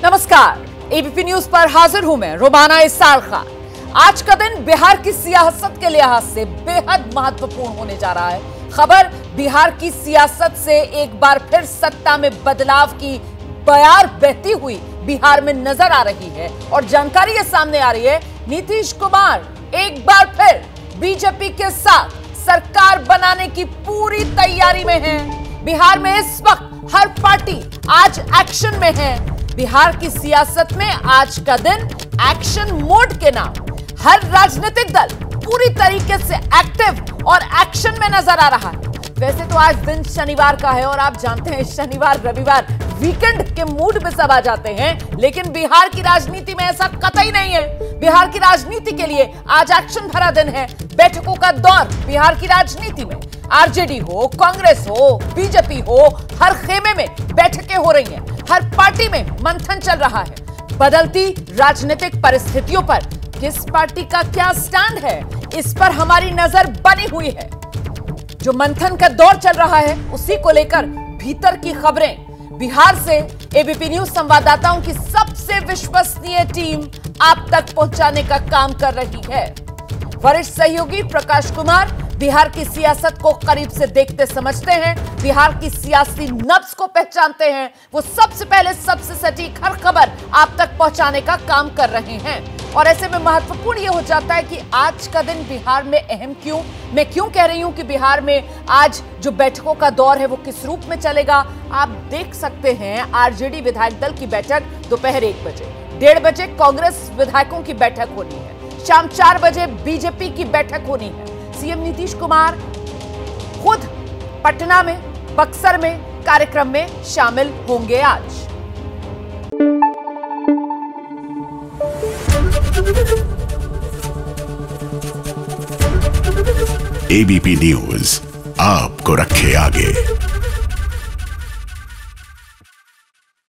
नमस्कार, ABP news पर हाजिर हूं मैं रुबाना इसार खान। आज का दिन बिहार की सियासत के लिहाज से बेहद महत्वपूर्ण होने जा रहा है। खबर बिहार की सियासत से एक बार फिर सत्ता में बदलाव की बयार बहती हुई बिहार में नजर आ रही है और जानकारी ये सामने आ रही है, नीतीश कुमार एक बार फिर बीजेपी के साथ सरकार बनाने की पूरी तैयारी में है। बिहार में इस वक्त हर पार्टी आज एक्शन में है। बिहार की सियासत में आज का दिन एक्शन मोड के नाम हर राजनीतिक दल पूरी तरीके से एक्टिव और एक्शन में नजर आ रहा है। वैसे तो आज दिन शनिवार का है और आप जानते हैं शनिवार रविवार वीकेंड के मूड में सब आ जाते हैं, लेकिन बिहार की राजनीति में ऐसा कतई नहीं है। बिहार की राजनीति के लिए आज एक्शन भरा दिन है। बैठकों का दौर बिहार की राजनीति में, आरजेडी हो, कांग्रेस हो, बीजेपी हो, हर खेमे में बैठकें हो रही हैं। हर पार्टी में मंथन चल रहा है। बदलती राजनीतिक परिस्थितियों पर किस पार्टी का क्या स्टैंड है, इस पर हमारी नजर बनी हुई है। जो मंथन का दौर चल रहा है उसी को लेकर भीतर की खबरें बिहार से एबीपी न्यूज संवाददाताओं की सबसे विश्वसनीय टीम आप तक पहुंचाने का काम कर रही है। वरिष्ठ सहयोगी प्रकाश कुमार बिहार की सियासत को करीब से देखते समझते हैं, बिहार की सियासी नब्ज को पहचानते हैं। वो सबसे पहले सबसे सटीक हर खबर आप तक पहुंचाने का काम कर रहे हैं और ऐसे में महत्वपूर्ण ये हो जाता है कि आज का दिन बिहार में अहम क्यों। मैं क्यों कह रही हूं कि बिहार में आज जो बैठकों का दौर है वो किस रूप में चलेगा। आप देख सकते हैं आरजेडी विधायक दल की बैठक दोपहर 1 बजे, 1:30 बजे कांग्रेस विधायकों की बैठक होनी है, शाम 4 बजे बीजेपी की बैठक होनी है। सीएम नीतीश कुमार खुद पटना में, बक्सर में कार्यक्रम में शामिल होंगे आज। एबीपी न्यूज आपको रखे आगे।